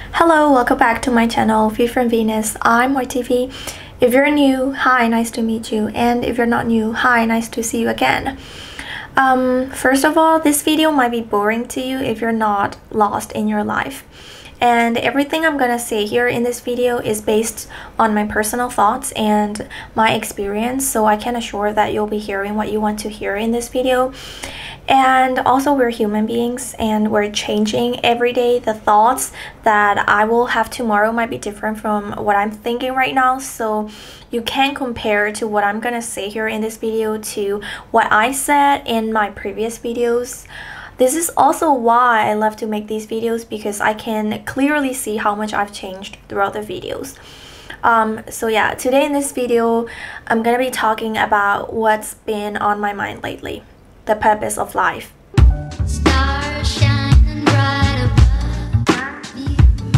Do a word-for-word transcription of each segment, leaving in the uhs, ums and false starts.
Hello, welcome back to my channel, View from Venus. I'm Y T V. If you're new, hi, nice to meet you. And if you're not new, hi, nice to see you again. Um, first of all, this video might be boring to you if you're not lost in your life. And everything I'm gonna say here in this video is based on my personal thoughts and my experience, so I can assure that you'll be hearing what you want to hear in this video. And also, we're human beings and we're changing every day. The thoughts that I will have tomorrow might be different from what I'm thinking right now, so you can compare to what I'm gonna say here in this video to what I said in my previous videos. This is also why I love to make these videos, because I can clearly see how much I've changed throughout the videos. Um, so yeah, today in this video, I'm gonna be talking about what's been on my mind lately. The purpose of life. Stars shining bright above me.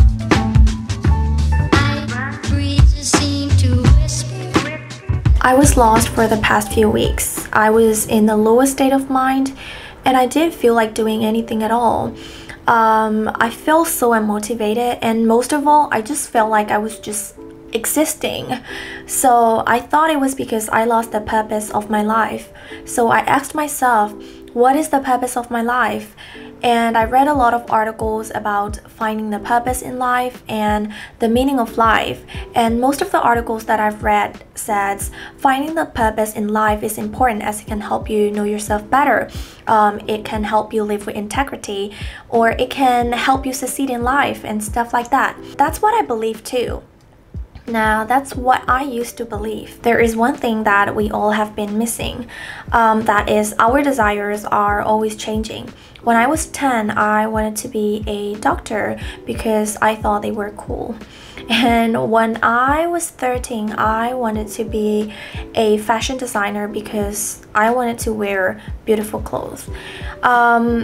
I breezes seem to whisper. I was lost for the past few weeks. I was in the lowest state of mind, and I didn't feel like doing anything at all. Um, I felt so unmotivated, and most of all, I just felt like I was just existing. So I thought it was because I lost the purpose of my life. So I asked myself, what is the purpose of my life? And I read a lot of articles about finding the purpose in life and the meaning of life. And most of the articles that I've read says finding the purpose in life is important, as it can help you know yourself better. Um, it can help you live with integrity, or it can help you succeed in life and stuff like that. That's what I believe too. Now, that's what I used to believe. There is one thing that we all have been missing. Um, that is, our desires are always changing. When I was ten, I wanted to be a doctor because I thought they were cool. And when I was thirteen, I wanted to be a fashion designer because I wanted to wear beautiful clothes. Um,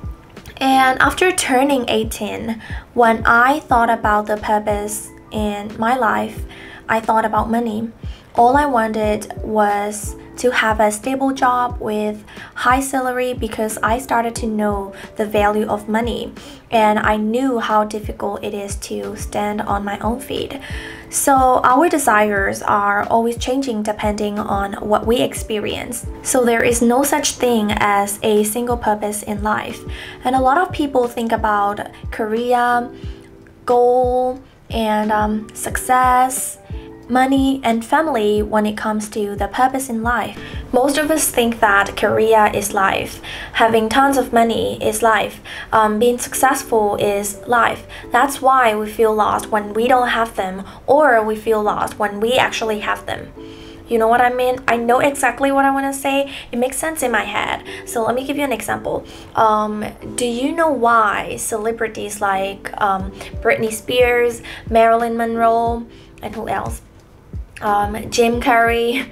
and after turning eighteen, when I thought about the purpose in my life, I thought about money. All I wanted was to have a stable job with high salary, because I started to know the value of money and I knew how difficult it is to stand on my own feet. So our desires are always changing depending on what we experience. So there is no such thing as a single purpose in life. And a lot of people think about career, goal, and um, success, money, and family when it comes to the purpose in life. Most of us think that career is life, having tons of money is life, um, being successful is life. That's why we feel lost when we don't have them, or we feel lost when we actually have them. You know what I mean? I know exactly what I want to say. It makes sense in my head. So let me give you an example. Um, do you know why celebrities like um, Britney Spears, Marilyn Monroe, and who else? Um, Jim Carrey,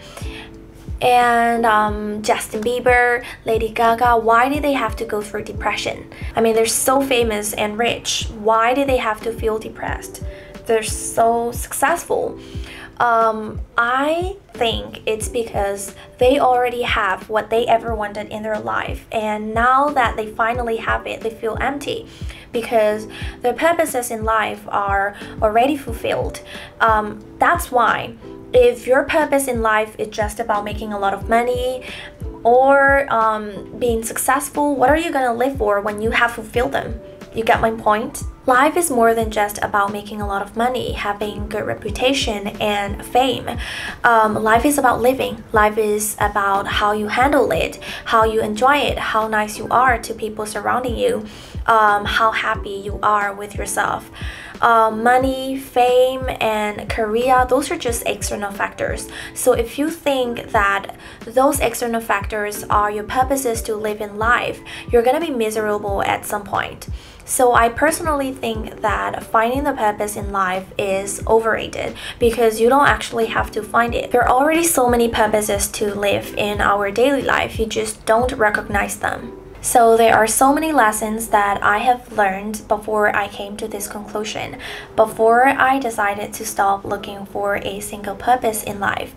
and um, Justin Bieber, Lady Gaga, why did they have to go through depression? I mean, they're so famous and rich. Why did they have to feel depressed? They're so successful. Um, I think it's because they already have what they ever wanted in their life, and now that they finally have it, they feel empty because their purposes in life are already fulfilled. Um, that's why if your purpose in life is just about making a lot of money or um, being successful, what are you gonna live for when you have fulfilled them? You get my point? Life is more than just about making a lot of money, having good reputation and fame. Um, life is about living. Life is about how you handle it, how you enjoy it, how nice you are to people surrounding you, um, how happy you are with yourself. Um, money, fame, and career, those are just external factors. So if you think that those external factors are your purposes to live in life, you're gonna be miserable at some point. So I personally think that finding the purpose in life is overrated, because you don't actually have to find it. There are already so many purposes to live in our daily life, you just don't recognize them. So there are so many lessons that I have learned before I came to this conclusion, before I decided to stop looking for a single purpose in life.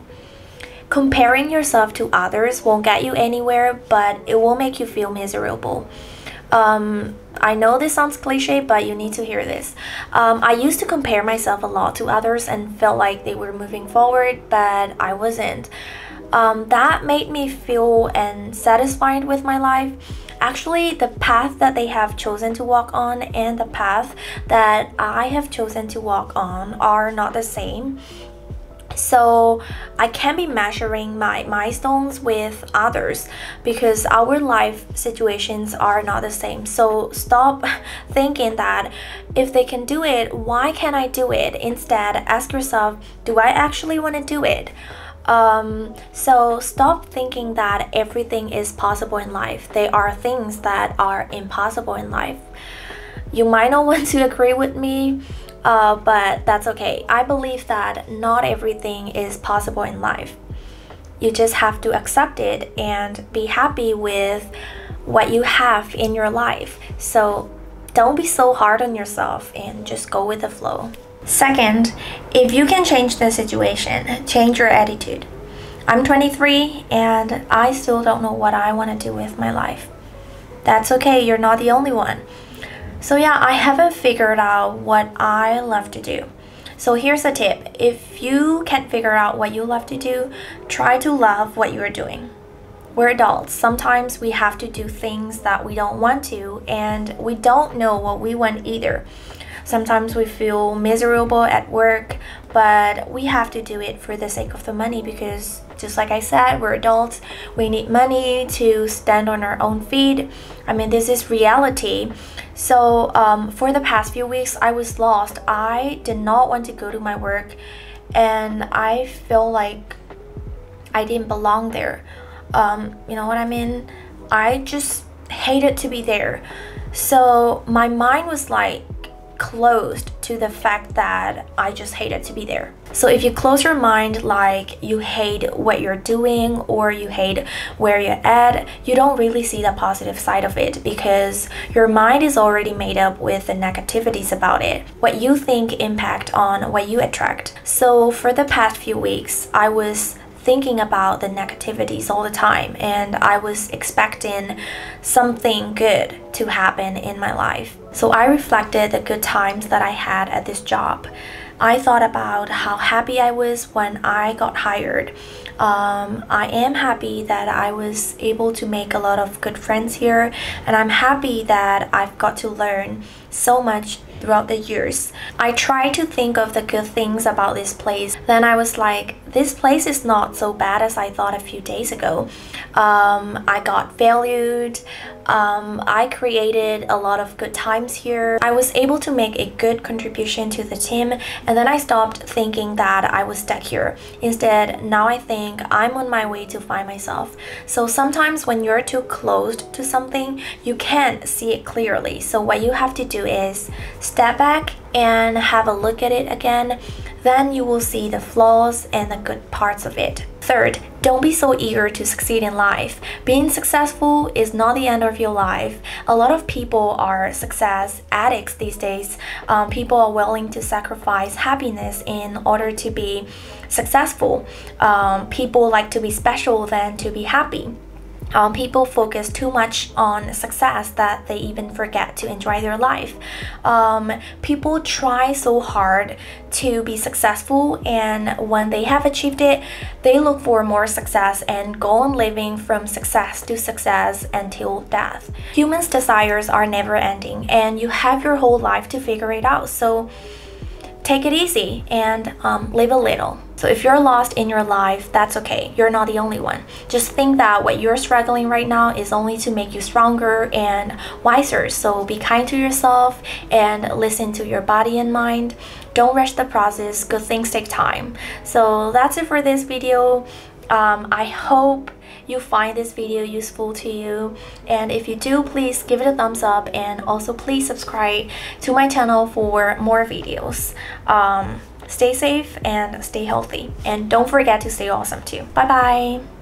Comparing yourself to others won't get you anywhere, but it will make you feel miserable. Um, I know this sounds cliche, but you need to hear this. Um, I used to compare myself a lot to others and felt like they were moving forward, but I wasn't. Um, that made me feel unsatisfied with my life. Actually, the path that they have chosen to walk on and the path that I have chosen to walk on are not the same. So I can't be measuring my milestones with others because our life situations are not the same. So stop thinking that if they can do it, why can't I do it? Instead, ask yourself, do I actually want to do it? Um, so stop thinking that everything is possible in life. There are things that are impossible in life. You might not want to agree with me, uh, but that's okay. I believe that not everything is possible in life. You just have to accept it and be happy with what you have in your life. So don't be so hard on yourself and just go with the flow. Second, if you can change the situation, change your attitude. I'm twenty-three and I still don't know what I want to do with my life. That's okay, you're not the only one. So yeah, I haven't figured out what I love to do. So here's a tip. If you can't figure out what you love to do, try to love what you're doing. We're adults. Sometimes we have to do things that we don't want to, and we don't know what we want either. Sometimes we feel miserable at work, but we have to do it for the sake of the money because, just like I said, we're adults. We need money to stand on our own feet. I mean, this is reality. So um, for the past few weeks, I was lost. I did not want to go to my work, and I feel like I didn't belong there. Um, you know what I mean? I just hated to be there. So my mind was like closed to the fact that I just hated to be there. So if you close your mind like you hate what you're doing or you hate where you're at, you don't really see the positive side of it because your mind is already made up with the negativities about it. What you think impact on what you attract. So for the past few weeks, I was thinking about the negativities all the time, and I was expecting something good to happen in my life. So I reflected the good times that I had at this job. I thought about how happy I was when I got hired. Um, I am happy that I was able to make a lot of good friends here, and I'm happy that I've got to learn so much throughout the years. I tried to think of the good things about this place. Then I was like, this place is not so bad as I thought a few days ago. Um, I got valued. Um, I created a lot of good times here. I was able to make a good contribution to the team, and then I stopped thinking that I was stuck here. Instead, now I think I'm on my way to find myself. So sometimes when you're too closed to something, you can't see it clearly. So what you have to do is step back and have a look at it again. Then you will see the flaws and the good parts of it. Third, don't be so eager to succeed in life. Being successful is not the end of your life. A lot of people are success addicts these days. Um, people are willing to sacrifice happiness in order to be successful. Um, people like to be special than to be happy. Um, people focus too much on success that they even forget to enjoy their life. Um, people try so hard to be successful, and when they have achieved it, they look for more success and go on living from success to success until death. Humans' desires are never ending, and you have your whole life to figure it out. So take it easy and um, live a little. So if you're lost in your life, that's okay. You're not the only one. Just think that what you're struggling right now is only to make you stronger and wiser. So be kind to yourself and listen to your body and mind. Don't rush the process. Good things take time. So that's it for this video. Um, I hope you find this video useful to you, and if you do, please give it a thumbs up, and also please subscribe to my channel for more videos. Um, stay safe and stay healthy, and don't forget to stay awesome too. Bye bye.